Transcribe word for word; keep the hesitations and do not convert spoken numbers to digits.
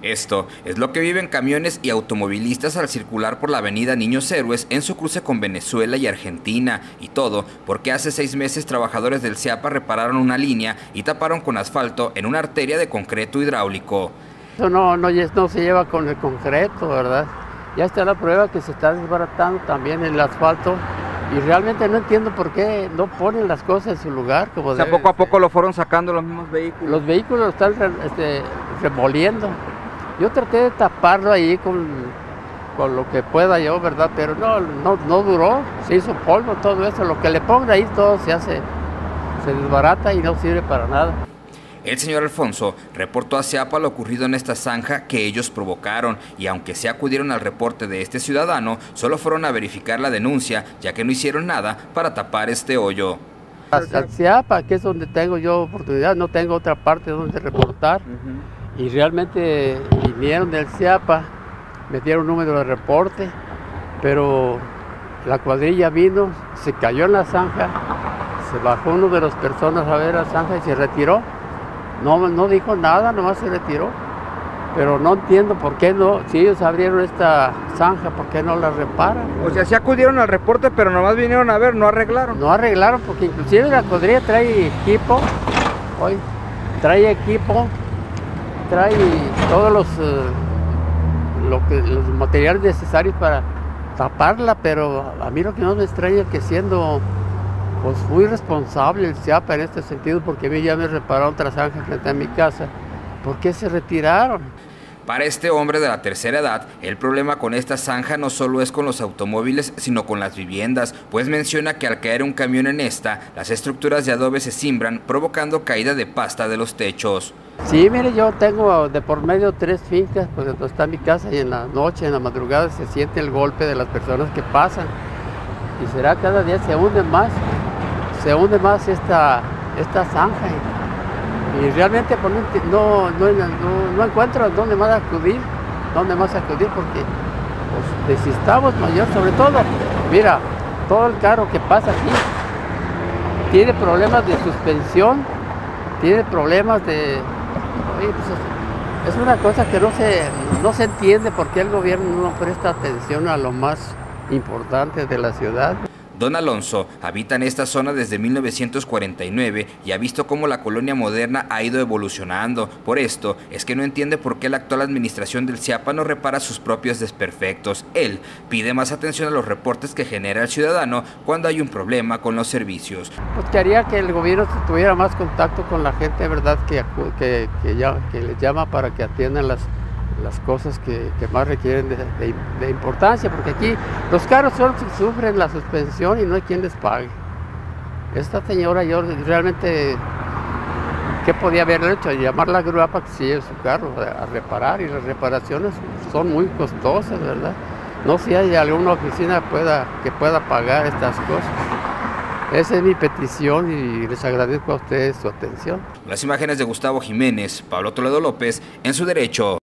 Esto es lo que viven camiones y automovilistas al circular por la avenida Niños Héroes en su cruce con Venezuela y Argentina, y todo porque hace seis meses trabajadores del CIAPA repararon una línea y taparon con asfalto en una arteria de concreto hidráulico. Eso no, no, no se lleva con el concreto, ¿verdad? Ya está la prueba que se está desbaratando también el asfalto y realmente no entiendo por qué no ponen las cosas en su lugar. Como o sea, debe. poco a poco lo fueron sacando los mismos vehículos. Los vehículos lo están este, remoliendo. Yo traté de taparlo ahí con, con lo que pueda yo, ¿verdad? Pero no, no, no duró, se hizo polvo todo eso. Lo que le ponga ahí todo se hace, se desbarata y no sirve para nada. El señor Alfonso reportó a CIAPA lo ocurrido en esta zanja que ellos provocaron y aunque se acudieron al reporte de este ciudadano, solo fueron a verificar la denuncia ya que no hicieron nada para tapar este hoyo. Al CIAPA, que es donde tengo yo oportunidad, no tengo otra parte donde reportar. Uh-huh. Y realmente vinieron del CIAPA, me dieron un número de reporte, pero la cuadrilla vino, se cayó en la zanja, se bajó uno de las personas a ver la zanja y se retiró. No, no dijo nada, nomás se retiró. Pero no entiendo por qué no, si ellos abrieron esta zanja, ¿por qué no la reparan? O sea, sí acudieron al reporte, pero nomás vinieron a ver, no arreglaron. No arreglaron, porque inclusive la cuadrilla trae equipo, hoy trae equipo, trae todos los, uh, lo que, los materiales necesarios para taparla, pero a mí lo que no me extraña es que siendo pues muy responsable el CIAPA en este sentido, porque a mí ya me repararon otra zanja frente a mi casa. ¿Por qué se retiraron? Para este hombre de la tercera edad, el problema con esta zanja no solo es con los automóviles, sino con las viviendas, pues menciona que al caer un camión en esta, las estructuras de adobe se cimbran, provocando caída de pasta de los techos. Sí, mire, yo tengo de por medio tres fincas, pues donde está mi casa, y en la noche, en la madrugada, se siente el golpe de las personas que pasan. Y será cada día se hunde más, se hunde más esta, esta zanja. Y realmente pues, no, no, no, no encuentro dónde más acudir, dónde más acudir, porque pues, necesitamos mayor, sobre todo, mira, todo el carro que pasa aquí tiene problemas de suspensión, tiene problemas de... Oye, pues, es una cosa que no se, no se entiende por qué el gobierno no presta atención a lo más importante de la ciudad. Don Alonso habita en esta zona desde mil novecientos cuarenta y nueve y ha visto cómo la colonia moderna ha ido evolucionando. Por esto es que no entiende por qué la actual administración del CIAPA no repara sus propios desperfectos. Él pide más atención a los reportes que genera el ciudadano cuando hay un problema con los servicios. Pues quería que el gobierno tuviera más contacto con la gente, ¿verdad? Que, que, que, ya, que les llama para que atiendan las las cosas que, que más requieren de, de, de importancia, porque aquí los carros son, sufren la suspensión y no hay quien les pague. Esta señora, yo realmente, ¿qué podía haberle hecho? Llamar a la grúa para que se lleve su carro a, a reparar, y las reparaciones son muy costosas, ¿verdad? No sé si hay alguna oficina pueda, que pueda pagar estas cosas. Esa es mi petición y les agradezco a ustedes su atención. Las imágenes de Gustavo Jiménez, Pablo Toledo López, En Su Derecho.